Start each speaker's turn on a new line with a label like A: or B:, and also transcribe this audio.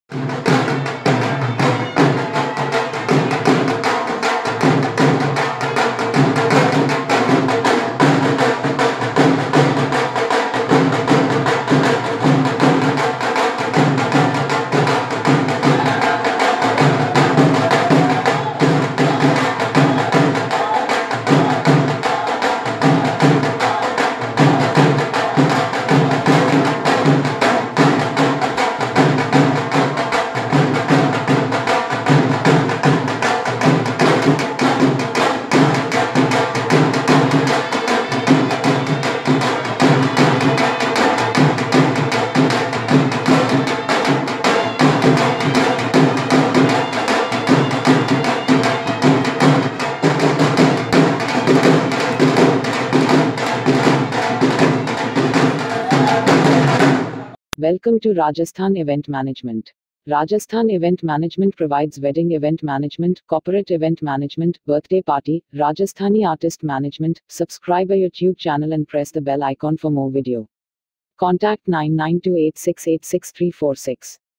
A: Welcome to Rajasthan Event Management. Rajasthan Event Management provides wedding event management, corporate event management, birthday party, Rajasthani artist management. Subscribe our YouTube channel and press the bell icon for more video. Contact 9928686346.